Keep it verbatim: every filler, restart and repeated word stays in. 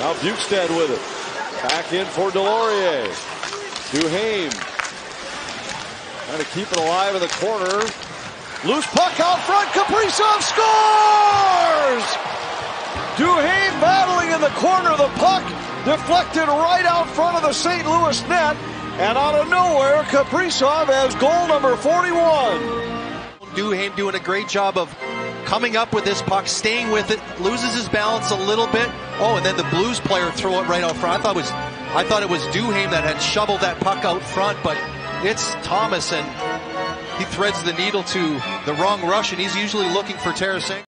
Now Bukestad with it. Back in for Delorier. Duhaime. Trying to keep it alive in the corner. Loose puck out front. Kaprizov scores! Duhaime battling in the corner. The puck deflected right out front of the Saint Louis net. And out of nowhere, Kaprizov has goal number forty-one. Duhaime doing a great job of coming up with this puck, staying with it, loses his balance a little bit. Oh, and then the Blues player threw it right out front. I thought it was, I thought it was Duhaime that had shoveled that puck out front, but it's Thomas, and he threads the needle to the wrong Russian. He's usually looking for Tarasenko.